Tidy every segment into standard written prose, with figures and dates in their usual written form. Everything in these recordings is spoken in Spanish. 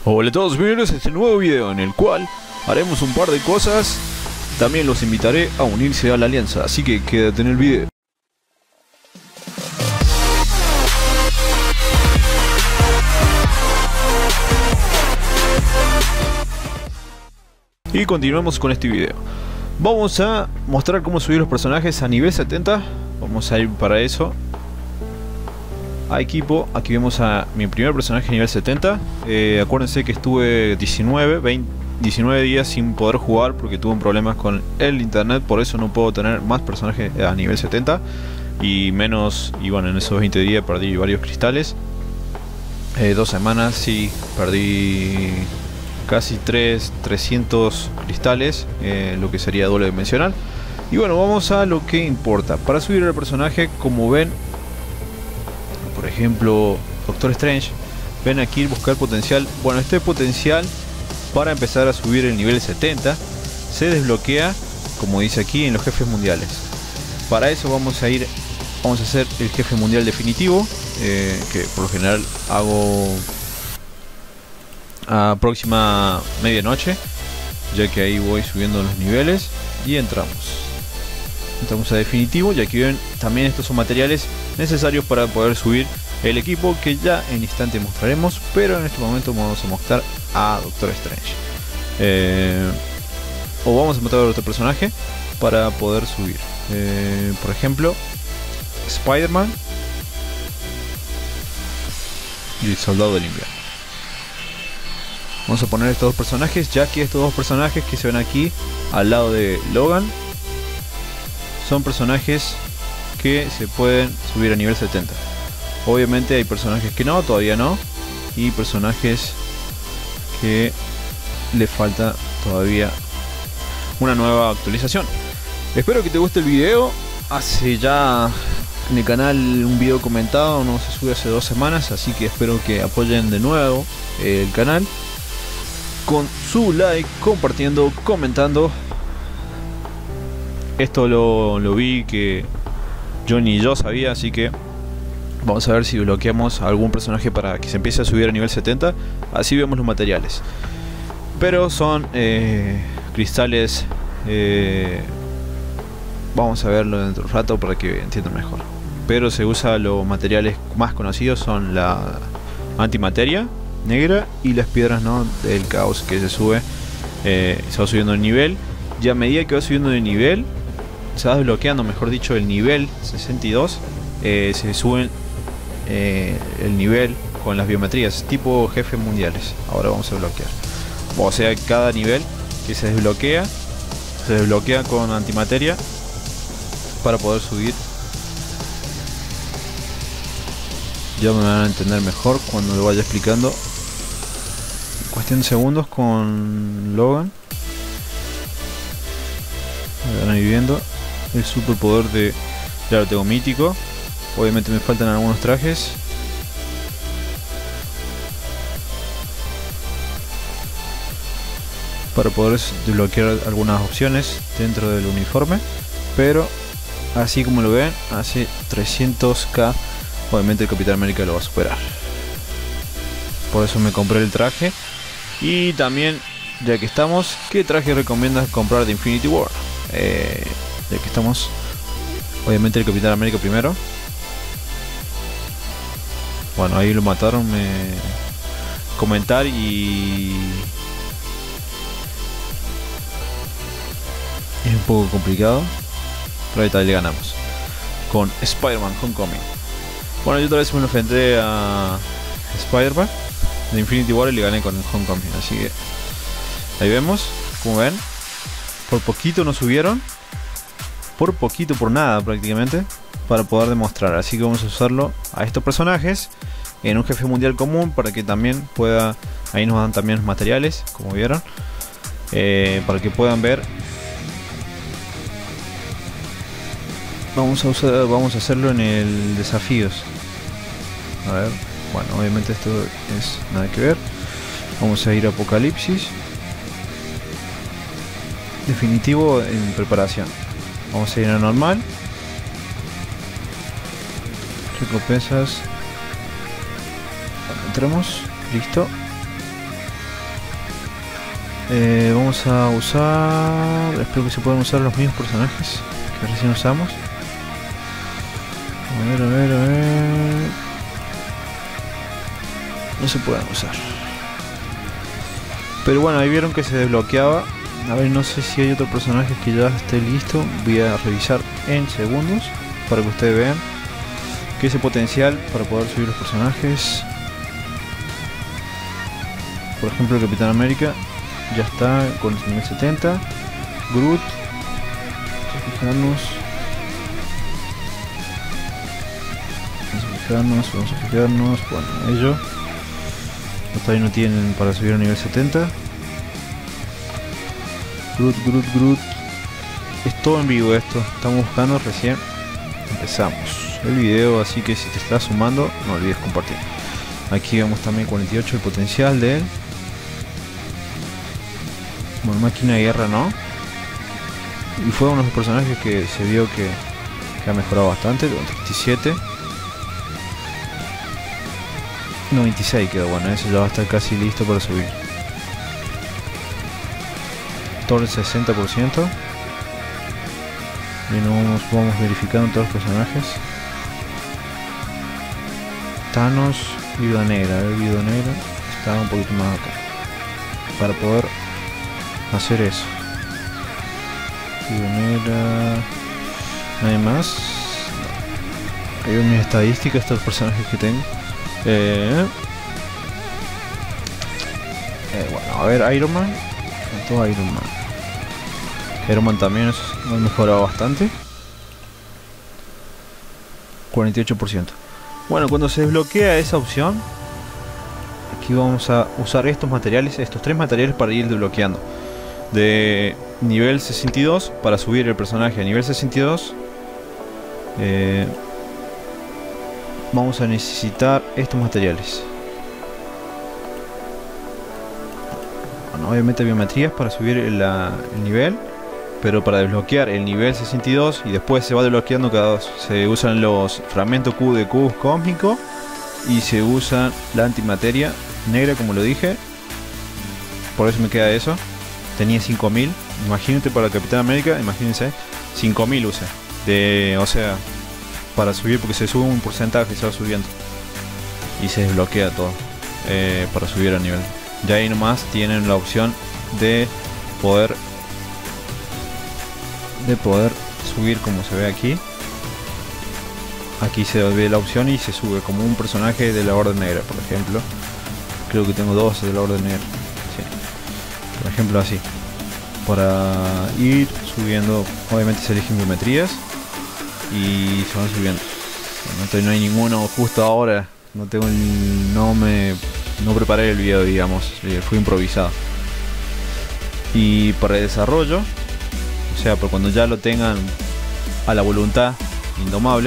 Hola a todos, bienvenidos a este nuevo video en el cual haremos un par de cosas. También los invitaré a unirse a la alianza, así que quédate en el video. Y continuamos con este video. Vamos a mostrar cómo subir los personajes a nivel 70. Vamos a ir para eso a equipo. Aquí vemos a mi primer personaje nivel 70. Acuérdense que estuve 19 días sin poder jugar porque tuve problemas con el internet. Por eso no puedo tener más personajes a nivel 70 y menos. Y bueno, en esos 20 días perdí varios cristales. 2 semanas sí perdí casi 300 cristales, lo que sería doble dimensional. Y bueno, vamos a lo que importa. Para subir el personaje, como ven, por ejemplo, Doctor Strange, ven aquí buscar potencial. Bueno, este potencial para empezar a subir el nivel 70 se desbloquea, como dice aquí, en los jefes mundiales. Para eso vamos a hacer el jefe mundial definitivo, que por lo general hago a próxima medianoche, ya que ahí voy subiendo los niveles y entramos a definitivo. Y aquí ven también estos son materiales necesarios para poder subir el equipo, que ya en instante mostraremos, pero en este momento vamos a mostrar a Doctor Strange, o vamos a mostrar a otro personaje para poder subir, por ejemplo Spider-Man y el Soldado del Invierno. Vamos a poner estos dos personajes, ya que estos dos personajes que se ven aquí al lado de Logan son personajes que se pueden subir a nivel 70. Obviamente hay personajes que no, todavía no, y personajes que le falta todavía una nueva actualización. Espero que te guste el video. Hace ya en el canal un video comentado, no se sube hace 2 semanas, así que espero que apoyen de nuevo el canal con su like, compartiendo, comentando. Esto lo vi que yo ni yo sabía, así que vamos a ver si bloqueamos a algún personaje para que se empiece a subir a nivel 70. Así vemos los materiales, pero son cristales. Vamos a verlo dentro de un rato para que entiendan mejor. Pero se usa los materiales más conocidos, son la antimateria negra y las piedras, ¿no?, del caos, que se sube, se va subiendo de nivel. Y a medida que va subiendo de nivel, se va desbloqueando, mejor dicho, el nivel 62, se suben el nivel con las biometrías tipo jefes mundiales. Ahora vamos a bloquear, o sea, cada nivel que se desbloquea con antimateria para poder subir. Ya me van a entender mejor cuando lo vaya explicando. Cuestión de segundos con Logan. Me van a ir viendo el superpoder de... Ya lo tengo mítico. Obviamente me faltan algunos trajes. Para poder desbloquear algunas opciones dentro del uniforme. Pero así como lo ven, hace 300k. Obviamente el Capitán América lo va a superar. Por eso me compré el traje. Y también, ya que estamos, ¿qué traje recomiendas comprar de Infinity War? Ya que estamos, obviamente el Capitán América primero. Bueno, ahí lo mataron, comentar y es un poco complicado, pero ahorita le ganamos con Spider-Man Homecoming. Bueno, yo otra vez me lo enfrenté a Spider-Man de Infinity War y le gané con el Homecoming, así que ahí vemos, como ven, por poquito nos subieron, por poquito, por nada prácticamente, para poder demostrar. Así que vamos a usarlo a estos personajes en un jefe mundial común para que también pueda, ahí nos dan también los materiales, como vieron, para que puedan ver. Vamos a hacerlo en el desafíos. A ver, bueno, obviamente esto es nada que ver. Vamos a ir a Apocalipsis definitivo en preparación. Vamos a ir a normal. Recompensas. Cuando entremos, listo. Vamos a usar... Espero que se puedan usar los mismos personajes que recién usamos. A ver. No se pueden usar. Pero bueno, ahí vieron que se desbloqueaba. A ver, no sé si hay otro personaje que ya esté listo. Voy a revisar en segundos para que ustedes vean que ese potencial para poder subir los personajes. Por ejemplo, el Capitán América ya está con el nivel 70. Groot, vamos a fijarnos. Bueno, ellos todavía no tienen para subir a nivel 70. Groot. Es todo en vivo esto. Estamos buscando recién. Empezamos el video, así que si te estás sumando, no olvides compartir. Aquí vemos también 48 el potencial de él. Bueno, máquina de guerra no. Y fue uno de los personajes que se vio que ha mejorado bastante. 37. 96 quedó, bueno, eso ya va a estar casi listo para subir. Thor el 60%. Y vamos verificando todos los personajes. Thanos, Viuda Negra. Viuda Negra está un poquito más acá para poder hacer eso. Viuda Negra. ¿Nadie más? No. Hay mis estadísticas, estos personajes que tengo. Bueno, a ver, Iron Man. Todo Iron Man. Iron Man también ha mejorado bastante. 48%. Bueno, cuando se desbloquea esa opción, aquí vamos a usar estos materiales, estos tres materiales para ir desbloqueando. De nivel 62 para subir el personaje a nivel 62. Vamos a necesitar estos materiales. Bueno, obviamente biometrías para subir el nivel, pero para desbloquear el nivel 62 y después se va desbloqueando cada dos. Se usan los fragmentos Q de cubos cósmico y se usa la antimateria negra, como lo dije. Por eso me queda eso. Tenía 5000. Imagínate para el Capitán América, imagínense, 5000 usé. O sea, para subir, porque se sube un porcentaje, se va subiendo y se desbloquea todo para subir a nivel. Ya ahí nomás tienen la opción de poder subir, como se ve aquí. Aquí se ve la opción y se sube como un personaje de la Orden Negra, por ejemplo. Creo que tengo dos de la Orden Negra, sí. Por ejemplo, así, para ir subiendo. Obviamente se eligen geometrías y se van subiendo. No hay ninguno justo ahora. No preparé el video, digamos, fue improvisado. Y para el desarrollo, o sea, por cuando ya lo tengan a la voluntad indomable,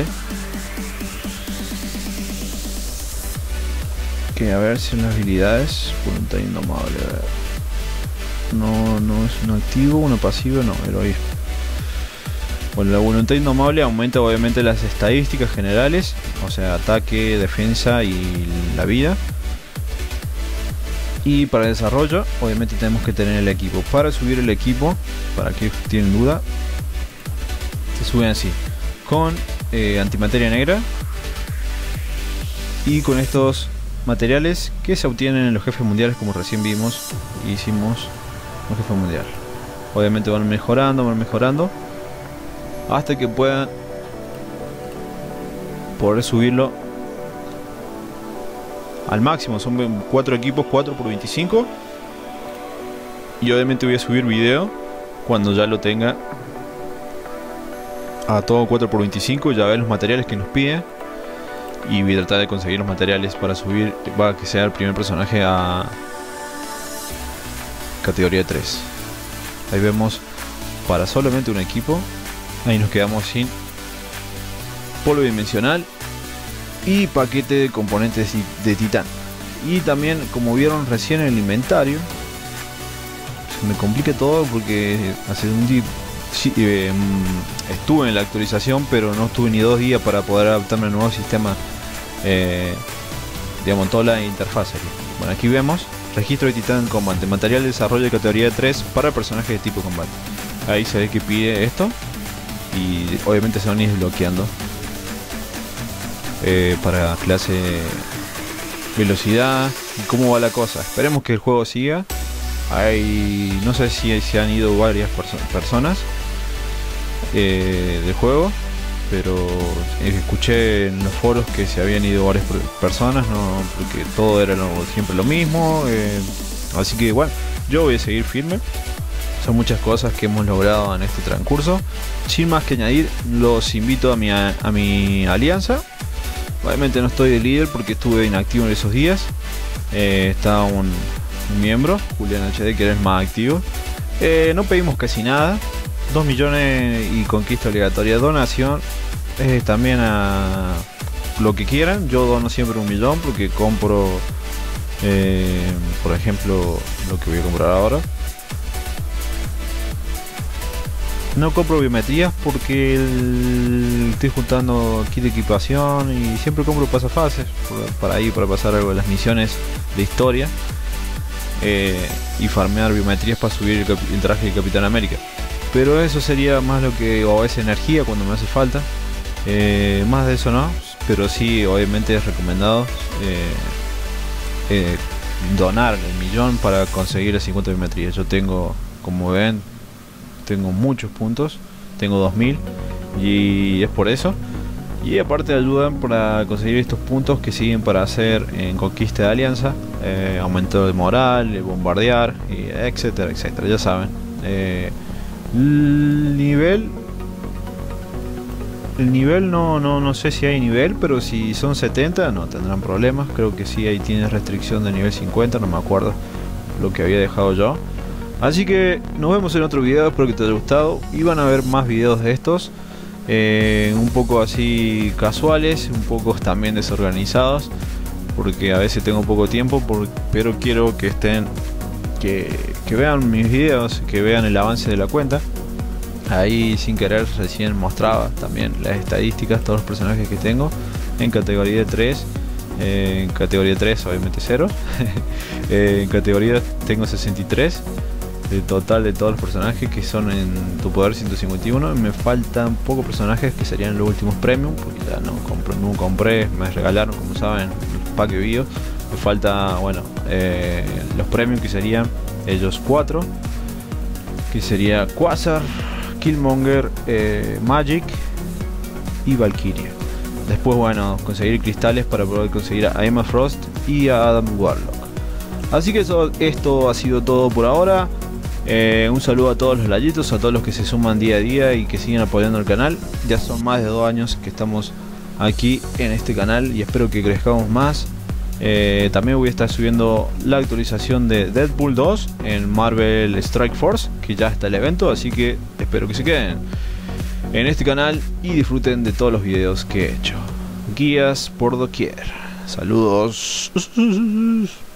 que a ver si en las habilidades, voluntad indomable, a ver. No es un activo, una pasiva, no, heroísmo. Bueno, la voluntad indomable aumenta obviamente las estadísticas generales, o sea, ataque, defensa y la vida. Y para el desarrollo, obviamente tenemos que tener el equipo. Para subir el equipo, para aquellos que tienen duda, se suben así, con antimateria negra y con estos materiales que se obtienen en los jefes mundiales, como recién vimos, hicimos un jefe mundial. Obviamente van mejorando hasta que puedan poder subirlo al máximo. Son 4 equipos, 4 por 25. Y obviamente voy a subir video cuando ya lo tenga a todo 4 por 25. Ya ver los materiales que nos pide y voy a tratar de conseguir los materiales para subir, para que sea el primer personaje a categoría 3. Ahí vemos para solamente un equipo. Ahí nos quedamos sin polvo dimensional y paquete de componentes de titán. Y también, como vieron recién en el inventario, se me complica todo porque hace un día estuve en la actualización, pero no estuve ni 2 días para poder adaptarme al nuevo sistema, digamos, toda la interfaz aquí. Bueno, aquí vemos Registro de Titan Combate, material de desarrollo de categoría 3 para personajes de tipo combate. Ahí se ve que pide esto y obviamente se van a ir desbloqueando para clase velocidad y cómo va la cosa. Esperemos que el juego siga. No sé si se han ido varias personas del juego, pero escuché en los foros que se habían ido varias personas, no, porque todo era siempre lo mismo, así que igual yo voy a seguir firme. Son muchas cosas que hemos logrado en este transcurso. Sin más que añadir, los invito a mi alianza. Obviamente no estoy de líder porque estuve inactivo en esos días. Está un miembro, Julián HD, que eres más activo. No pedimos casi nada. 2 millones y conquista obligatoria. Donación también a lo que quieran. Yo dono siempre 1 millón porque compro, por ejemplo, lo que voy a comprar ahora. No compro biometrías porque estoy juntando kit de equipación y siempre compro pasafases para pasar algo de las misiones de historia y farmear biometrías para subir el traje de Capitán América. Pero eso sería más lo que, o a veces energía cuando me hace falta. Más de eso no, pero sí obviamente es recomendado donar el millón para conseguir las 50 biometrías. Yo tengo, como ven, tengo muchos puntos, tengo 2000 y es por eso. Y aparte ayudan para conseguir estos puntos que siguen para hacer en conquista de alianza, aumento de moral, bombardear, y etcétera, etcétera. Ya saben. El nivel no sé si hay nivel, pero si son 70 no tendrán problemas. Creo que sí, ahí tiene restricción de nivel 50, no me acuerdo lo que había dejado yo. Así que nos vemos en otro video, espero que te haya gustado y van a ver más videos de estos, un poco así casuales, un poco también desorganizados, porque a veces tengo poco tiempo, pero quiero que que vean mis videos, que vean el avance de la cuenta. Ahí sin querer recién mostraba también las estadísticas, todos los personajes que tengo en categoría 3. En categoría 3 obviamente 0. En categoría tengo 63 de total de todos los personajes que son en tu poder 151. Me faltan pocos personajes que serían los últimos premium, porque ya no compré, me regalaron, como saben, el pack de bio. Me falta, bueno, los premium, que serían ellos 4, que sería Quasar, Killmonger, Magic y Valkyria. Después, bueno, conseguir cristales para poder conseguir a Emma Frost y a Adam Warlock. Así que esto ha sido todo por ahora. Un saludo a todos los layitos, a todos los que se suman día a día y que siguen apoyando el canal. Ya son más de 2 años que estamos aquí en este canal y espero que crezcamos más. También voy a estar subiendo la actualización de Deadpool 2 en Marvel Strike Force, que ya está el evento, así que espero que se queden en este canal y disfruten de todos los videos que he hecho. Guías por doquier. Saludos.